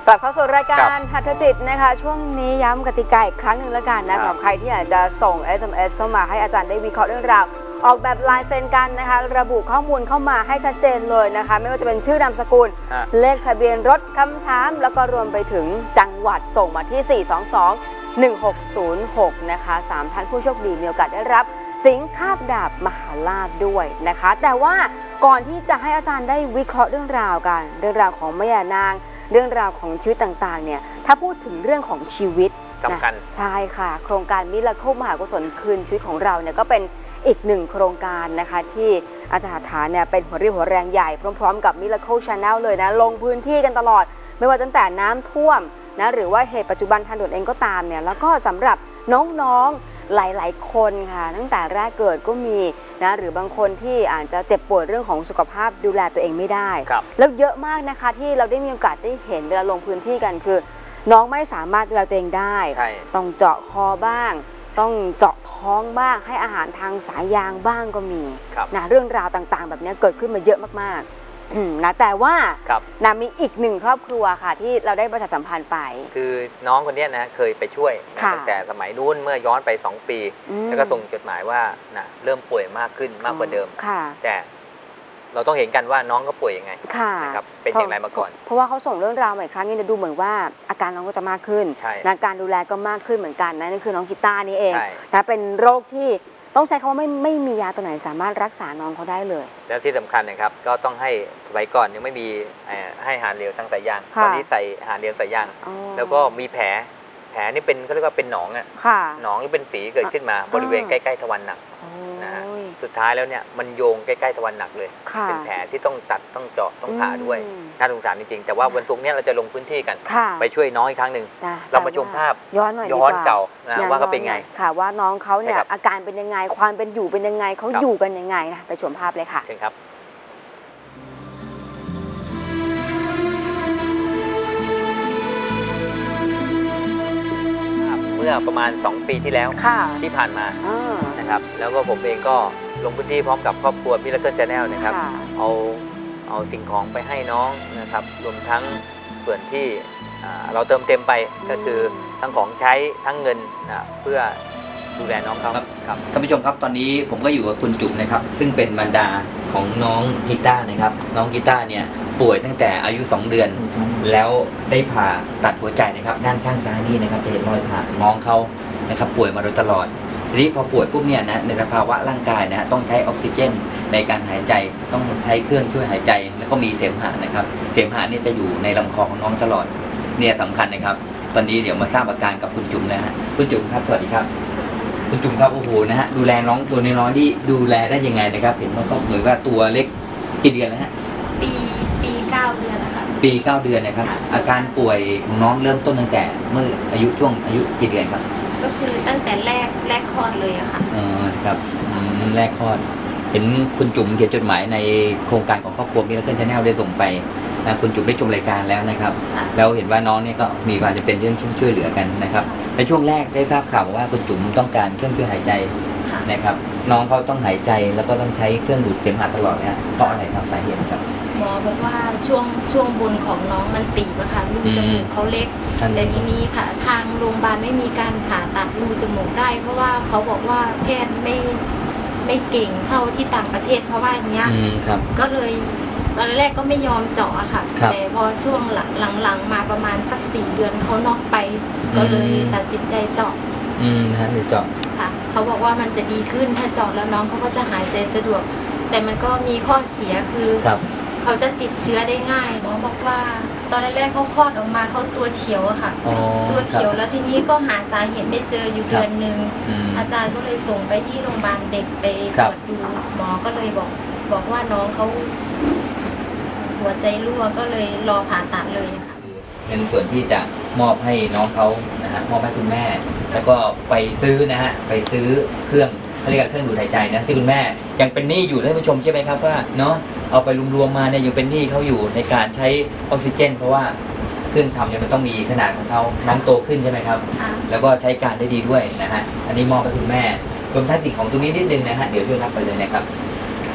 กลับเข้าสู่รายการหัตถจิตนะคะช่วงนี้ย้ำกติกาอีกครั้งหนึ่งแล้วกันนะสำหรับใครที่อยากจะส่ง SMS เข้ามาให้อาจารย์ได้วิเคราะห์เรื่องราวออกแบบลายเซ็นกันนะคะระบุข้อมูลเข้ามาให้ชัดเจนเลยนะคะไม่ว่าจะเป็นชื่อนามสกุลเลขทะเบียนรถคำถามแล้วก็รวมไปถึงจังหวัดส่งมาที่ 422-1606 นะคะ3ท่านผู้โชคดีมีโอกาสได้รับสิงห์คาบดาบมหาลาภด้วยนะคะแต่ว่าก่อนที่จะให้อาจารย์ได้วิเคราะห์เรื่องราวกันเรื่องราวของแม่ย่านางเรื่องราวของชีวิตต่างๆเนี่ยถ้าพูดถึงเรื่องของชีวิตสำคัญใช่ค่ะโครงการมิราเคิลมหากุศลคืนชีวิตของเราเนี่ยก็เป็นอีกหนึ่งโครงการนะคะที่อาจารย์ฐานเนี่ยเป็นหัวเรี่ยวหัวแรงใหญ่พร้อมๆกับ Miracle Channel เลยนะลงพื้นที่กันตลอดไม่ว่าตั้งแต่น้ำท่วมนะหรือว่าเหตุปัจจุบันทันด่วนเองก็ตามเนี่ยแล้วก็สำหรับน้องๆหลายๆคนค่ะตั้งแต่แรกเกิดก็มีนะหรือบางคนที่อาจจะเจ็บป่วยเรื่องของสุขภาพดูแลตัวเองไม่ได้แล้วเยอะมากนะคะที่เราได้มีโอกาสได้เห็นเวลาลงพื้นที่กันคือน้องไม่สามารถดูแลตัวเองได้ต้องเจาะคอบ้างต้องเจาะท้องบ้างให้อาหารทางสายยางบ้างก็มีนะเรื่องราวต่างๆแบบนี้เกิดขึ้นมาเยอะมากๆนะแต่ว่านะมีอีกหนึ่งครอบครัวค่ะที่เราได้ประชาสัมพันธ์ไปคือน้องคนนี้นะเคยไปช่วยตั้งแต่สมัยนู้นเมื่อย้อนไป2 ปีแล้วก็ส่งจดหมายว่านะเริ่มป่วยมากขึ้นมากกว่าเดิมแต่เราต้องเห็นกันว่าน้องก็ป่วยยังไงนะครับเป็นอย่างไรมาก่อนเพราะว่าเขาส่งเรื่องราวใหม่ครั้งนี้ดูเหมือนว่าอาการน้องก็จะมากขึ้นนะการดูแลก็มากขึ้นเหมือนกันนะนั่นคือน้องกีตาร์นี่เองนะเป็นโรคที่ต้องใช้คำว่าไม่มียาตัวไหนสามารถรักษาน้องเขาได้เลยแล้วที่สำคัญนะครับก็ต้องให้สมัยก่อนยังไม่มีให้อาหารเหลวทางสายยางตอนนี้ใส่อาหารเหลวสายยางแล้วก็มีแผลนี่เป็นเขาเรียกว่าเป็นหนองหนองหรือเป็นฝีเกิดขึ้นมาบริเวณใกล้ๆทวารหนักนะฮะสุดท้ายแล้วเนี่ยมันโยงใกล้ๆทวารหนักเลยเป็นแผลที่ต้องตัดต้องเจาะต้องผ่าด้วยน่าสงสารจริงๆแต่ว่าวันศุกร์นี้เราจะลงพื้นที่กันไปช่วยน้องอีกครั้งหนึ่งเรามาชมภาพย้อนเก่านะว่าเขาเป็นไงค่ะว่าน้องเขาเนี่ยอาการเป็นยังไงความเป็นอยู่เป็นยังไงเขาอยู่กันยังไงนะไปชมภาพเลยค่ะเชิญครับเมื่อประมาณ2 ปีที่แล้วที่ผ่านมานะครับแล้วก็ผมเองก็ลงพื้นที่พร้อมกับครอบครัวMiracle Channelนะครับเอาสิ่งของไปให้น้องนะครับรวมทั้งส่วนที่เราเติมเต็มไปก็คือทั้งของใช้ทั้งเงินเพื่อดูแลน้องเขาครับท่านผู้ชมครับตอนนี้ผมก็อยู่กับคุณจุ๋มนะครับซึ่งเป็นมารดาของน้องกีตาร์นะครับน้องกีตาร์เนี่ยป่วยตั้งแต่อายุ2 เดือนแล้วได้ผ่าตัดหัวใจนะครับด้านข้างซ้ายนี่นะครับจะเห็นรอยผ่าน้องเขานะครับป่วยมาโดยตลอดทีนี้พอป่วยปุ๊บเนี่ยนะในสภาวะร่างกายนะต้องใช้ออกซิเจนในการหายใจต้องใช้เครื่องช่วยหายใจแล้วก็มีเสมหะนะครับเสมหะเนี่ยจะอยู่ในลำคอของน้องตลอดเนี่ยสำคัญนะครับตอนนี้เดี๋ยวมาทราบอาการกับคุณจุ๋มนะฮะคุณจุ๋มครับสวัสดีครับคุณจุ๋มครับโอ้โหนะฮะดูแลน้องตัวน้อยๆที่ดูแลได้ยังไงนะครับเห็นว่าเขาเหมือนว่าตัวเล็กกี่เดือนแล้วฮะปี9 เดือนนะคะปี9 เดือนนะครับอาการป่วยของน้องเริ่มต้นตั้งแต่เมื่อช่วงอายุกี่เดือนครับก็คือตั้งแต่แรกคลอดเลยอะค่ะครับแรกคลอดเห็นคุณจุ๋มเขียนจดหมายในโครงการของครอบครัวMiracle Channelได้ส่งไปนะคุณจุ๋มได้ชมรายการแล้วนะครับแล้วเห็นว่าน้องเนี่ยก็มีความจำเป็นเรื่องช่วยเหลือกันนะครับในช่วงแรกได้ทราบข่าวว่าคุณจุ๋มต้องการเครื่องช่วยหายใจนะครับน้องเขาต้องหายใจแล้วก็ต้องใช้เครื่องดูดเสมหะตลอดเนี่ยเพราะอะไรครับสาเหตุครับหมอบอกว่าช่วงบนของน้องมันตีบอะค่ะรูจมูกเขาเล็กแต่ทีนี้ค่ะทางโรงพยาบาลไม่มีการผ่าตัดรูจมูกได้เพราะว่าเขาบอกว่าแพทย์ไม่เก่งเท่าที่ต่างประเทศเขาว่าอย่างเงี้ยก็เลยตอนแรกก็ไม่ยอมเจาะอะค่ะแต่พอช่วงหลังๆมาประมาณสัก4 เดือนเขาน็อกไปก็เลยตัดสินใจเจาะนะเจาะค่ะเขาบอกว่ามันจะดีขึ้นถ้าเจาะแล้วน้องเขาก็จะหายใจสะดวกแต่มันก็มีข้อเสียคือเขาจะติดเชื้อได้ง่ายหมอบอกว่าตอนแรกเขาคลอดออกมาเขาตัวเขียวอะค่ะตัวเขียวแล้วทีนี้ก็หาสาเหตุไม่เจออยู่เดือนนึงอาจารย์ก็เลยส่งไปที่โรงพยาบาลเด็กไปตรวจดูหมอก็เลยบอกว่าน้องเขาหัวใจรั่วก็เลยรอผ่าตัดเลยค่ะเป็นส่วนที่จะมอบให้น้องเขานะฮะมอบให้คุณแม่แล้วก็ไปซื้อนะฮะไปซื้อเครื่องเขาเรียกเครื่องดูดหายใจนะที่คุณแม่ยังเป็นหนี้อยู่ท่านผู้ชมใช่ไหมครับว่าเนาะเอาไปรวมๆมาเนี่ยยังเป็นหนี้เขาอยู่ในการใช้ออกซิเจนเพราะว่าเครื่องทำเนี่ยมันต้องมีขนาดของเขาน้องโตขึ้นใช่ไหมครับแล้วก็ใช้การได้ดีด้วยนะฮะอันนี้มอบให้คุณแม่รวมทั้งสิ่งของตรงนี้นิดนึงนะฮะเดี๋ยวช่วยรับไปเลยนะครับ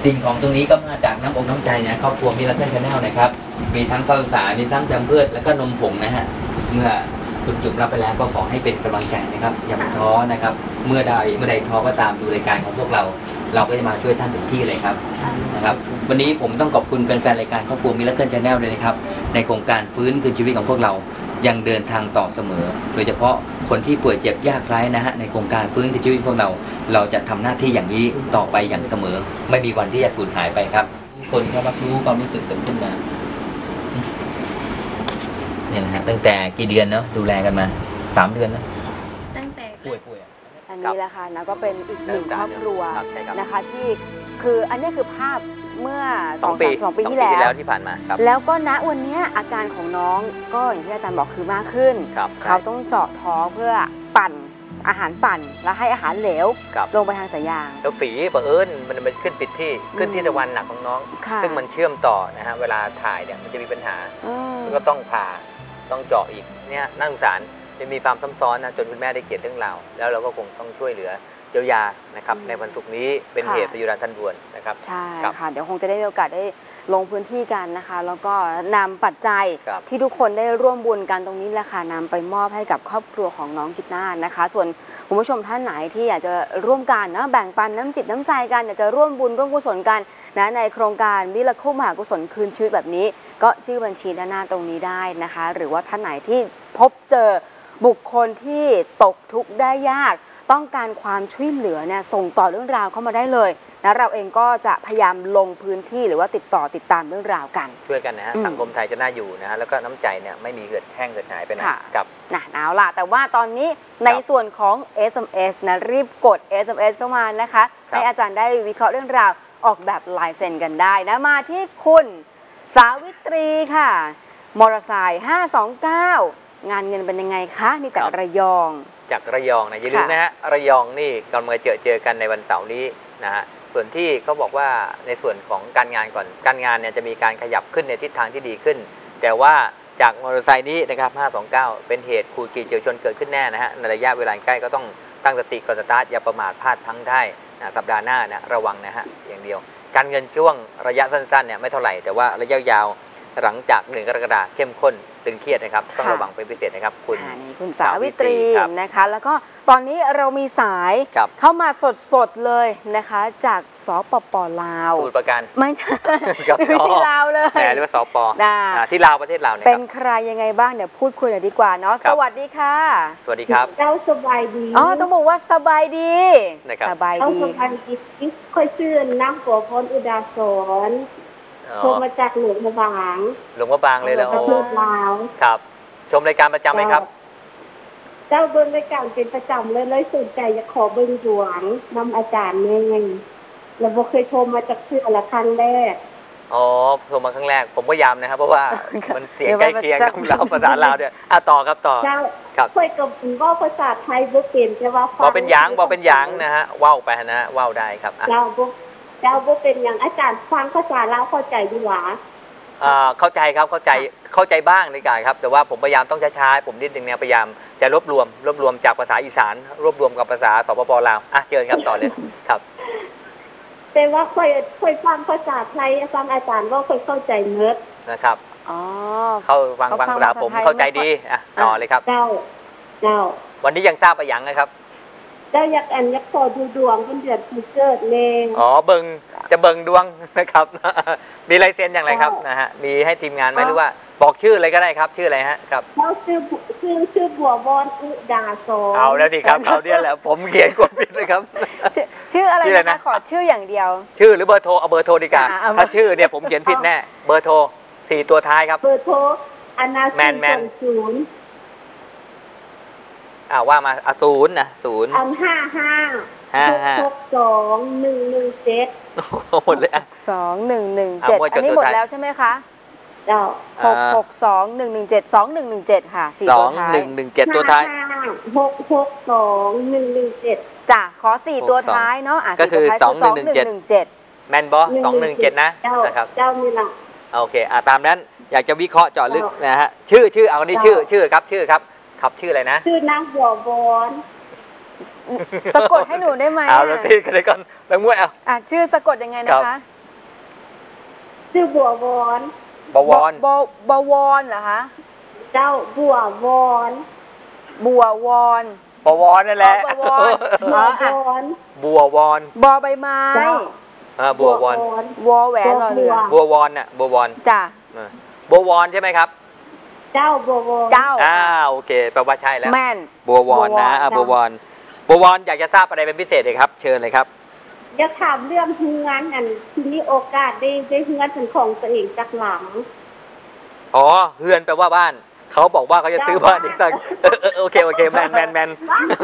สิ่งของตรงนี้ก็มาจากน้ำอกน้ำใจนะครอบครัวมิราเคิลชาแนลนะครับมีทั้งข้าวสารมีทั้งจำเพื่อแล้วก็นมผงนะฮะเมื่อคุณจุ๋มรับไปแล้วก็ขอให้เป็นกำลังใจนะครับอย่าไปท้อนะครับเมื่อใดท้อก็ตามดูรายการของพวกเราก็จะมาช่วยท่านถึงที่เลยครับนะครับวันนี้ผมต้องขอบคุณแฟนๆรายการครอบครัวมิราเคิลชาแนลเลยนะครับในโครงการฟื้นคืนชีวิตของพวกเรายังเดินทางต่อเสมอโดยเฉพาะคนที่ป่วยเจ็บยากไร้นะฮะในโครงการฟื้นคืนชีวิตพวกเราจะทำหน้าที่อย่างนี้ต่อไปอย่างเสมอไม่มีวันที่จะสูญหายไปครับคนก็รับรู้ความรู้สึกเกิดขึ้นมาเนี่ยนะฮะตั้งแต่กี่เดือนเนาะดูแลกันมา3 เดือนนะตั้งแต่ป่วยอันนี้แหละค่ะนะก็เป็นอีกหนึ่งครอบครัวครับใช่ครับนะคะที่คืออันนี้คือภาพเมื่อ 2 ปีปีที่แล้วที่ผ่านมาครับแล้วก็ณวันนี้อาการของน้องก็อย่างที่อาจารย์บอกคือมากขึ้นครับเขาต้องเจาะท้องเพื่อปั่นอาหารปั่นแล้วให้อาหารเหลวครับลงไปทางสายยางแล้วฝีเผอิญมันขึ้นผิดที่ขึ้นที่ตะวันหนักของน้องค่ะซึ่งมันเชื่อมต่อนะฮะเวลาถ่ายเนี่ยมันจะมีปัญหาอืมก็ต้องผ่าต้องเจาะอีกเนี่ยน่าสงสารจะมีความซับซ้อนนะจนคุณแม่ได้เขียนเรื่องราวแล้วเราก็คงต้องช่วยเหลือเยียวยานะครับในวันศุกร์นี้เป็นเหตุพยุราทันด่วนนะครับใช่ครับค่ะเดี๋ยวคงจะได้มีโอกาสได้ลงพื้นที่กันนะคะ แล้วก็นำปัจจัยครับที่ทุกคนได้ร่วมบุญกันตรงนี้แหละค่ะนำไปมอบให้กับครอบครัวของน้องกิตนานะคะ ส่วนคุณผู้ชมท่านไหนที่อยากจะร่วมกันนะแบ่งปันน้ำจิตน้ำใจกันอยากจะร่วมบุญร่วมกุศลกันนะในโครงการมิราเคิลมหากุศลคืนชีวิตแบบนี้ ก็ชื่อบัญชีด้านหน้าตรงนี้ได้นะคะ หรือว่าท่านไหนที่พบเจอบุคคลที่ตกทุกข์ได้ยากต้องการความช่วยเหลือเนี่ยส่งต่อเรื่องราวเข้ามาได้เลยนะเราเองก็จะพยายามลงพื้นที่หรือว่าติดตามเรื่องราวกันช่วยกันนะฮะอืมสังคมไทยจะน่าอยู่นะฮะแล้วก็น้ำใจเนี่ยไม่มีเหือดแห้งเหือดหายไปไหนค่ะกับนะเอาล่ะแต่ว่าตอนนี้ในส่วนของ SMS นะรีบกด SMS เข้ามานะคะครับให้อาจารย์ได้วิเคราะห์เรื่องราวออกแบบลายเซ็นกันได้นะมาที่คุณสาวิตรีค่ะมอเตอร์ไซค์529 งานเงินเป็นยังไงคะนี่จากระยองจากระยองนะอย่าลืมนะฮะระยองนี่กำลังเจอกันในวันเสาร์นี้นะฮะส่วนที่เขาบอกว่าในส่วนของการงานก่อนการงานเนี่ยจะมีการขยับขึ้นในทิศทางที่ดีขึ้น แต่ว่าจากมอเตอร์ไซค์นี้นะครับ529เป็นเหตุขูดขีดเฉียวชนเกิดขึ้นแน่นะฮะในระยะเวลาใกล้ก็ต้องตั้งสติก่อนสตาร์ทอย่าประมาทพลาดพลั้งได้นะสัปดาห์หน้านะระวังนะฮะอย่างเดียว การเงินช่วงระยะสั้นๆเนี่ยไม่เท่าไหร่แต่ว่าระยะยาวหลังจาก1 กรกฎาคมเข้มข้นตึงเครียดนะครับต้องระวังเป็นพิเศษนะครับคุณสาวิตรีครับนะคะแล้วก็ตอนนี้เรามีสายครับเข้ามาสดๆเลยนะคะจากสปปลาวสมุทรปราการไม่ใช่ครับที่ลาวเลยแหมเรียกว่าสปนะที่ลาวประเทศลาวเนี่ยเป็คน รับใครยังไงบ้างเดี๋ยวพูดคุยหน่อยดีกว่าเนาะครับสวัสดีค่ะสวัสดีครับเจ้าสบายดีอ๋อต้องบอกว่าสบายดีนะครับสบายเจ้าดีสบายดีค่อยชื่อน้ำหัวพรอุดาสอนโทรมาจากหลวงพระบางหลวงพ่อบางเลยแล้วประเทศลาวครับ ชมรายการประจำไหมครับเจ้าเบิ้งรายการเป็นประจำเลยสนใจจะขอเบิ้งหลวงนำอาจารย์แม่งแล้วบ่เคยโทรมาจากเชื่อละครั้งแรกอ๋อโทรมาครั้งแรกผมก็ย้ำนะครับเพราะว่ามันเสียงใกล้เคียงกับเราภาษาลาวเนี่ยต่อครับต่อเจ้าครับค่อยกับว่าภาษาไทยบ่เป็นแต่ว่าบอกเป็นหยางนะฮะว่าวไปนะฮะว่าวได้ครับอ่ะเจ้าบ่เป็นอย่างอาจารย์ฟังภาษาลาวเข้าใจดีหว่าเข้าใจครับเข้าใจบ้างในการครับแต่ว่าผมพยายามต้องช้าๆผมนิดนึงเนี่ยพยายามจะรวบรวมจากภาษาอีสานรวบรวมกับภาษาสปปลาวอ่ะเชิญครับต่อเลยครับแต่ว่าค่อยฟังภาษาไทยฟังอาจารย์ว่าค่อยเข้าใจเนิดนะครับอ๋อเข้าฟังภาษาผมเข้าใจดีอ่ะต่อเลยครับเจ้าวันนี้ยังทราบไปยังนะครับเจ้าอยากขอดูดวงเป็นเดือนปีเกิดเองอ๋อจะเบิ่งดวงนะครับ มีลายเซ็นอย่างไรครับนะฮะมีให้ทีมงานไหมหรือว่าบอกชื่ออะไรก็ได้ครับชื่ออะไรฮะครับเจ้าชื่อบัวบอนอุดาสอนเอาแล้วสิครับเอาเนี่ยแหละผมเขียนกดผิดเลยครับชื่ออะไรชื่ออะไรนะนะขอชื่ออย่างเดียวชื่อหรือเบอร์โทรเอาเบอร์โทรดีกว่าเอาถ้าชื่อเนี่ยผมเขียนผิดแน่เบอร์โทร4 ตัวท้ายครับเบอร์โทรอนาแมน 0 ว่ามาศูนย์นะศูนย์อัน55 662 117 หมดเลยอ่ะ 2117 ว่าจอัดนนี้ตัวหมดท้ายแล้วใช่ไหมคะเจ้า 662-117 ค่ะ4ตัวท้าย 2117ตัวท้าย 662 117 จ้ะขอ4ตัวท้ายเนาะก็คือ 4ตัวท้าย 2117 แมนบอ217นะนะครับเจ้านี่ล่ะโอเคตามนั้นอยากจะวิเคราะห์เจาะลึกนะฮะชื่อเอานี่ชื่อครับชื่ออะไรนะชื่อนางบัวบอนสะกดให้หนูได้ไหมเอาแล้วที่กันเลยก่อนแล้วงวยเอาชื่อสะกดยังไงนะคะชื่อบัววอนบวรบวรเหรอคะเจ้าบัววอนบัววรบวรนั่นแหละบวรบัววอนบัววรบอใบไม้เจ้าบัววรวอแหวนรอเรือบัววรน่ะบัววรจ้ะบัววรใช่ไหมครับเจ้าบัววอนเจ้าโอเคแปลว่าใช่แล้วแม่นบัววรนะบัววรบัววรอยากจะทราบอะไรเป็นพิเศษเลยครับ เชิญเลยครับจะถามเรื่องเฮือนอันที่มีโอกาสได้เฮือนเป็นของตัวเองจากหลังอ๋อเฮือนแปลว่าบ้าน เขาบอกว่าเขาจะซื้อบ้านอีกสักโอเคแมน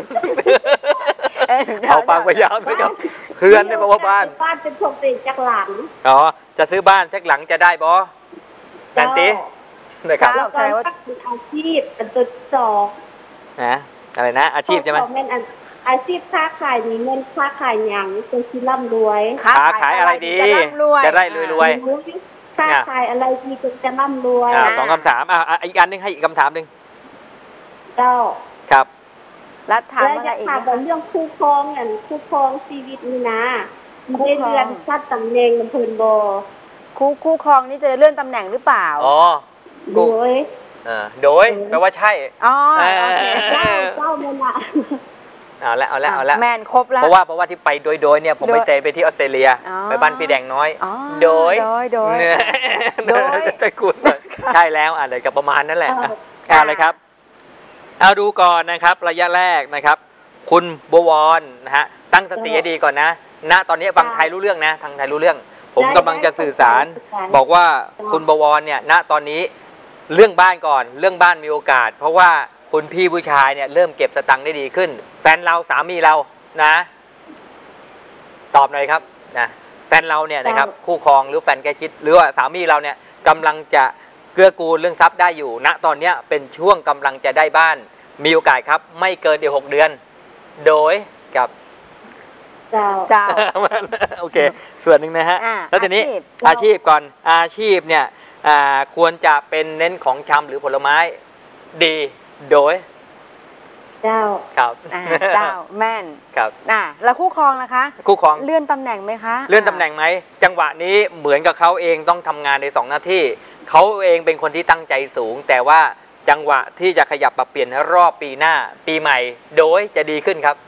เอาฟังไปยาวด้วยครับเฮือนเนี่ยแปลว่าบ้านบ้านเป็นของตัวเองจากหลังอ๋อจะซื้อบ้านสักหลังจะได้บอแมนตีนะครับแล้วก็เป็นอาชีพเป็นตัวสองนะอะไรนะอาชีพใช่ไหมอาชีพค้าขายมีเงินค้าขายอย่างเป็นที่ร่ำรวยค้าขายอะไรดีจะร่ำรวยจะได้รวยค้าขายอะไรดีจะร่ำรวยสองคำถามอีกอันนึงให้อีกคำถามหนึ่งเจ้าครับแล้วถามแล้วอะไรจะอีกถามไหมคะเรื่องคู่ครองคู่ครองชีวิตนี่นะได้เรือนชัดตำแหน่งเพิ่นบ่คู่ครองนี่จะเลื่อนตำแหน่งหรือเปล่าอ๋อโดยโดยแปลว่าใช่อ๋อโอเคเจ้ามันน่ะเอาละแมนครบแล้วเพราะว่าที่ไปโดยเนี่ยผมไปเตะไปที่ออสเตรเลียอ๋อไปบ้านพี่แดงน้อยอ๋อโดยโดยตะกุดใช่แล้วอะไรกับประมาณนั่นแหละอะไรครับเอาดูก่อนนะครับระยะแรกนะครับ คุณบวรนะฮะตั้งสติให้ดีก่อนนะตอนนี้ฟังไทยรู้เรื่องนะทางไทยรู้เรื่อง ผมกำลังจะสื่อสาร บอกว่าคุณบวรเนี่ยณตอนนี้เรื่องบ้านก่อนเรื่องบ้านมีโอกาส เพราะว่าคุณพี่ผู้ชายเนี่ยเริ่มเก็บสตังค์ได้ดีขึ้นแฟนเราสามีเรานะตอบหน่อยครับนะแฟนเราเนี่ยนะครับคู่ครองหรือแฟนใกล้ชิดหรือว่าสามีเราเนี่ยกำลังจะเกื้อกูลเรื่องทรัพย์ได้อยู่ณตอนเนี้ยเป็นช่วงกำลังจะได้บ้านมีโอกาสครับไม่เกินเดี๋ยว6 เดือนโดยกับเจ้าเจ้าโอเคส่วนหนึ่งนะฮะแล้วทีนี้อาชีพก่อนอาชีพเนี่ยควรจะเป็นเน้นของชำหรือผลไม้ดีโดยเจ้าครับเจ้าแม่นครับแล้วคู่ครองล่ะคะคู่ครองเลื่อนตำแหน่งไหมคะเลื่อนตำแหน่งไหมจังหวะนี้เหมือนกับเขาเองต้องทำงานใน2 หน้าที่เขาเองเป็นคนที่ตั้งใจสูง แต่ว่าจังหวะที่จะขยับปรับเปลี่ยนรอบปีหน้าปีใหม่โดยจะดีขึ้นครับ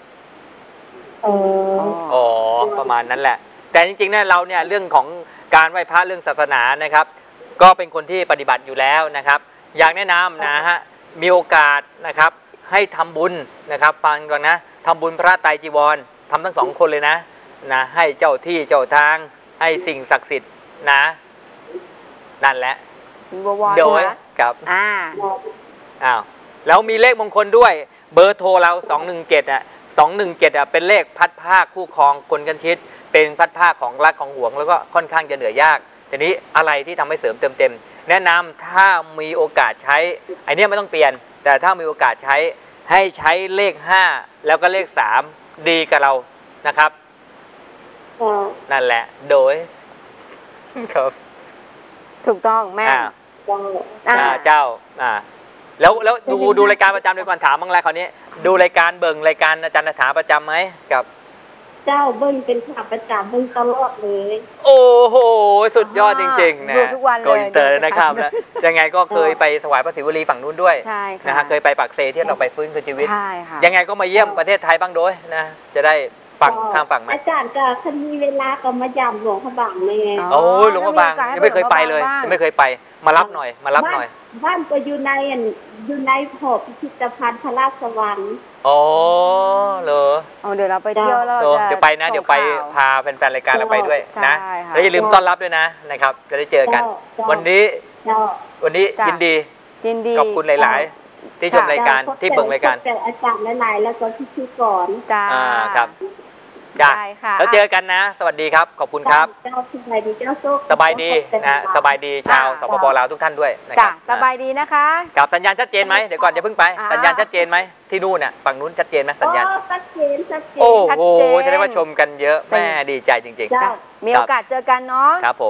อ๋อประมาณนั้นแหละแต่จริงๆเนี่ยเราเนี่ยเรื่องของการไหว้พระเรื่องศาสนานะครับก็เป็นคนที่ปฏิบัติอยู่แล้วนะครับอยากแนะนำนะฮะมีโอกาสนะครับให้ทำบุญนะครับฟังก่อนนะทำบุญพระไตรจีวรทำทั้ง2 คนเลยนะให้เจ้าที่เจ้าทางให้สิ่งศักดิ์สิทธิ์นะนั่นแหละโดยกับแล้วมีเลขมงคลด้วยเบอร์โทรเรา217อ่ะ217เป็นเลขพัดภาคคู่ครองคนกันชิดเป็นพัดภาคของรักของหวงแล้วก็ค่อนข้างจะเหนื่อยยากทีนี้อะไรที่ทำให้เสริมเติมเต็มแนะนำถ้ามีโอกาสใช้ไอเนี้ยไม่ต้องเปลี่ยนแต่ถ้ามีโอกาสใช้ให้ใช้เลข5แล้วก็เลข3ดีกับเรานะครับนั่นแหละโดยครับถูกต้องแม่เจ้าแล้วดูรายการประจำด้วยก่อนถามบ้างแล้วคราวนี้ดูรายการเบิ่งรายการอาจารย์ถาประจำไหมกับเจ้าเบิ้งเป็นขาประจำเบิ้งตลอดเลยโอ้โหสุดยอดจริงๆนะดูทุกวันเลยโกอินเตอร์นะครับแล้วยังไงก็เคยไปถวายพระศิวลีฝั่งนู้นด้วยใช่ค่ะนะฮะเคยไปปากเซที่เราไปฟื้นคืนชีวิตใช่ค่ะยังไงก็มาเยี่ยมประเทศไทยบ้างด้วยนะจะได้ฝั่งข้ามฝั่งมาอาจารย์ก็คันมีเวลาก็มายามหลวงพระบางเลยโอ้ยหลวงพระบางยังไม่เคยไปเลยยังไม่เคยไปมารับหน่อยบ้านก็อยู่ในหอพิพิธภัณฑ์พระราชวังอ๋อเหรอเดี๋ยวเราไปเที่ยวแล้วเดี๋ยวไปนะเดี๋ยวไปพาแฟนๆรายการเราไปด้วยนะแล้วอย่าลืมต้อนรับด้วยนะครับจะได้เจอกันวันนี้ยินดีขอบคุณหลายๆที่ชมรายการที่เบิ่งรายการอาจารย์หลายๆแล้วก็พิธีกรครับแล้วเจอกันนะสวัสดีครับขอบคุณครับสบายดีนะสบายดีชาวสปป.ลาวทุกท่านด้วยนะครับสบายดีนะคะกับสัญญาณชัดเจนไหมเดี๋ยวก่อนจะเพิ่งไปสัญญาณชัดเจนไหมที่นู่นน่ะฝั่งนู้นชัดเจนไหมสัญญาณชัดเจนโอ้โหจะได้มาชมกันเยอะแม่ดีใจจริงๆมีโอกาสเจอกันเนาะครับผม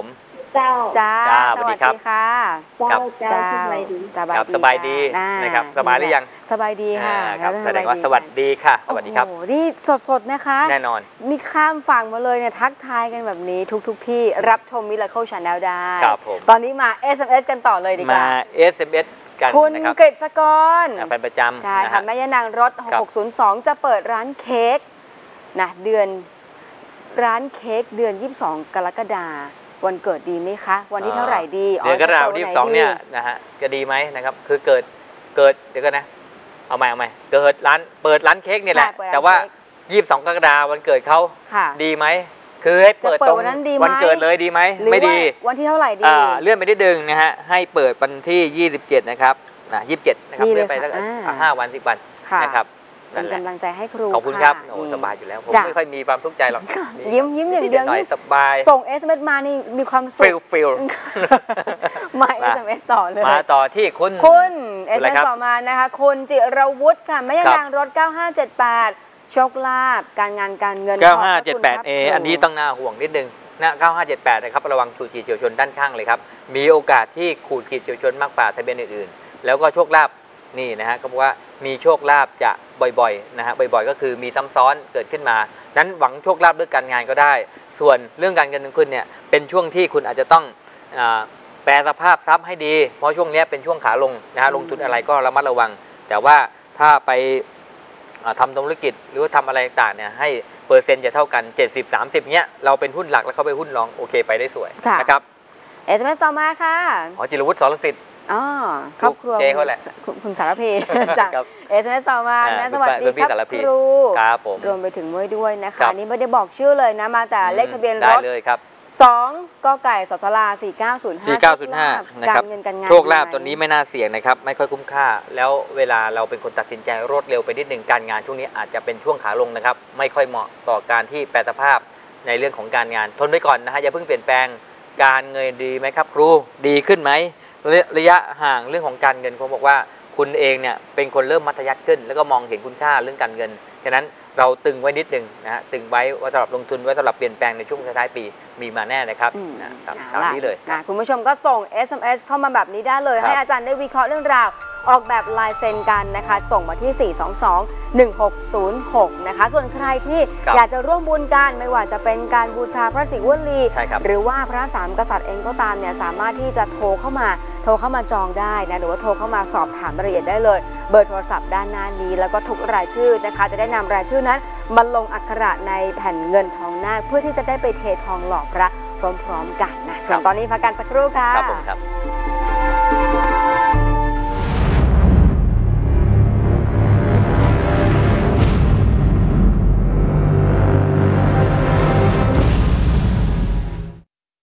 เจ้าจ้าสวัสดีครับค่ะเจ้าเจ้าสบายดีครับสบายดีนะครับสบายหรือยังสบายดีค่ะครับแสดงว่าสวัสดีค่ะสวัสดีครับโอ้โหนี่สดๆนะคะแน่นอนนี่ข้ามฝั่งมาเลยเนี่ยทักทายกันแบบนี้ทุกที่รับชม Miracle Channel ได้ครับผมตอนนี้มา SMS กันต่อเลยดีกมาว่า SMS กันคุณนะครับกฤษกรแฟนประจำใช่นะค่ะฮะแม่ยานางรถครับ 6602 จะเปิดร้านเค้กนะร้านเค้กเดือน 22 กรกฎาคมวันเกิดดีไหมคะ วันที่เท่าไหร่ดีเดือนกรกฎาคมจะที่ปิดวั 22 ไหเนี่ยนะฮะจะดีไหมนะครับคือเกิดเดี๋ยวกันนะเอาใหม่เกิดเปิดร้านเค้กเนี่ยแหละใช่เปิดร้านแต่ว่าเค้ก 22 กรกฎาคมวันเกิดเขาค่ะดีไหมคือให้เปิดจะเปิดตรงวันนั้นดีไหมวันเกิดเลยดีไหมหรือไม่ดีว่าวันที่เท่าไหร่ดีเลื่อนไปนิดนึงนะฮะให้เปิดวันที่ 27 นะครับ27 นะครับดีเลยเลื่อนไปสักค่ะ 5 วัน 10 วันค่ะนะครับเป็นั่นนแหละกำลังใจให้ครูขอบคุณครับะโอ้นี่สบายอยู่แล้วผมจ้ะไม่ค่อยมีความทุกข์ใจหรอกยิ้มอย่างเดียวหน่อยนี่สบายส่ง SMS มานี่มีความสุขฟิลมา SMS ต่อเลยมาต่อที่คุณคุณอะไร SMS ครับต่อมานะคะ คุณจิรวุฒิค่ะแม่ยาครับนางรถ 9578 โชคลาภการงานการเงินขอบพระคุณครับ 9578 อันนี้ต้องน่าห่วงนิดนึงนะ9578 นะครับระวังขูดขีดเฉียวชนด้านข้างเลยครับ มีโอกาสที่ขูดขีดเฉียวชนมากกว่าทะเบียนอื่นๆ แล้วก็โชคลาภนี่นะฮะก็บอกว่ามีโชคลาภจะบ่อยๆนะฮะบ่อยๆ ก็คือมีซ้ำซ้อนเกิดขึ้นมานั้นหวังโชคลาภเรื่องการงานก็ได้ ส่วนเรื่องการเงินของคุณเนี่ยเป็นช่วงที่คุณอาจจะต้องแปลสภาพทรัพย์ให้ดีเพราะช่วงนี้เป็นช่วงขาลงนะฮะลงทุนอะไรก็ระมัดระวัง แต่ว่าถ้าไปทำธุรกิจหรือว่าทำอะไรต่างเนี่ยให้เปอร์เซ็นต์จะเท่ากัน 70-30 เนี้ยเราเป็นหุ้นหลักแล้วเขาไปหุ้นรองโอเคไปได้สวยค่ะนะครับ SMS ต่อมาค่ะจิรวุฒิสรสิทธิ์อ๋อครอบครัวเจ๊เขาแหละคุณสารพีจากครับ SMS ต่อมานะคุณสวัสดีคุณพี่ครับสารพีครูครับผมรวมไปถึงด้วยนะครัคะบนี่ไม่ได้บอกชื่อเลยนะมาแต่เลขทะเบียนรได้ถเลยครับ 2 กไก่สสลา4905 4905 นะครับการเงินการงานโชคลาภดีไหมตัวนี้ไม่น่าเสี่ยงนะครับไม่ค่อยคุ้มค่า แล้วเวลาเราเป็นคนตัดสินใจรวดเร็วไปนิดหนึ่งการงานช่วงนี้อาจจะเป็นช่วงขาลงนะครับไม่ค่อยเหมาะต่อการที่แปรสภาพในเรื่องของการงานทนไว้ก่อนนะฮะอย่าเพิ่งเปลี่ยนแปลงการเงินดีไหมครับครูดีขึ้นไหมระยะห่างเรื่องของการเงินผมบอกว่าคุณเองเนี่ยเป็นคนเริ่มมัธยัสถ์ขึ้น แล้วก็มองเห็นคุณค่าเรื่องการเงินฉะนั้นเราตึงไว้นิดหนึ่งนะฮะตึงไว้ว่าสำหรับลงทุนไว้สำหรับเปลี่ยนแปลงในช่วงท้ายๆปีมีมาแน่นะครับนะครับตามนี้เลยนะคุณผู้ชมก็ส่ง SMS เข้ามาแบบนี้ได้เลยครับให้อาจารย์ได้วิเคราะห์เรื่องราว ออกแบบลายเซ็นกันนะคะ ส่งมาที่ 422-1606 นะคะ ส่วนใครที่ครับอยากจะร่วมบุญกันไม่ว่าจะเป็นการบูชาพระศิวลีใช่ครับหรือว่าพระสามกษัตริย์เองก็ตามเนี่ยสามารถที่จะโทรเข้ามาจองได้นะหรือว่าโทรเข้ามาสอบถามรายละเอียดได้เลย เบอร์โทรศัพท์ด้านหน้านี้แล้วก็ทุกรายชื่อนะคะจะได้นำรายชื่อนั้นมาลงอักขระในแผ่นเงินทองนาคเพื่อที่จะได้ไปเททองหล่อพระพร้อมๆกันนะส่วนตอนนี้พักกันสักครู่ค่ะครับผมครับ